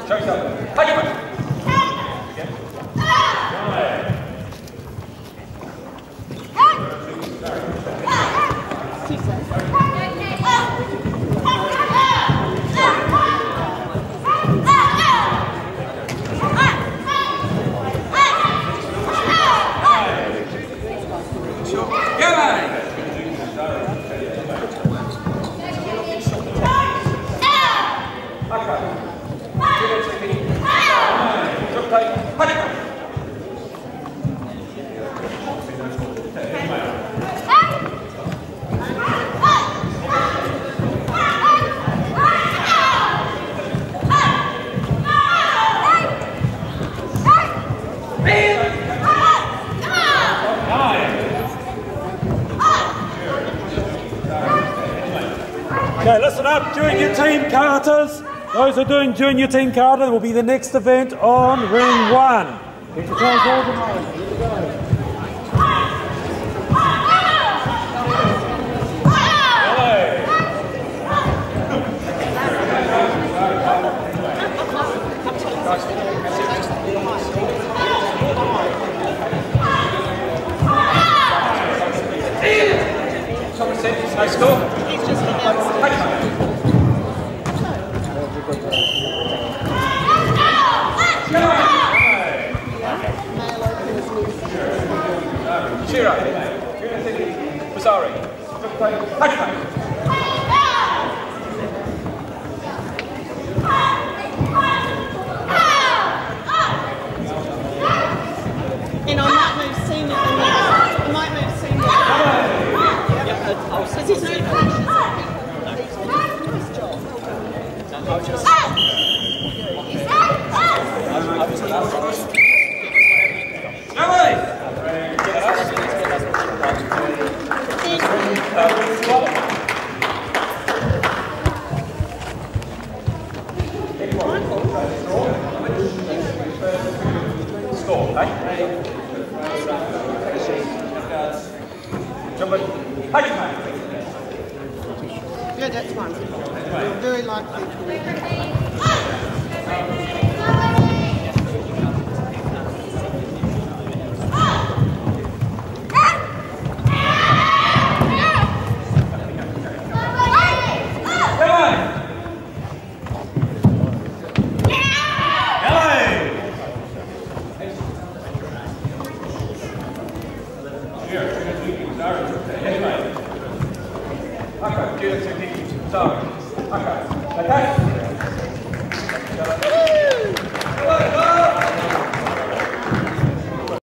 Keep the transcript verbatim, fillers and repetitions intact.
Okay, listen up, junior team Katas. Those who are doing junior team Kata will be the next event on ring one. Get yourselves organised. Here we go. Nice score. He's just been Shira. Sorry. And I might move senior. I might move senior. Because he's no pressure. Nice job. I'll just. Score, okay? Jump in. Yeah, that's one. We're very likely to win. Okay, good technique. Sorry. Okay. Okay.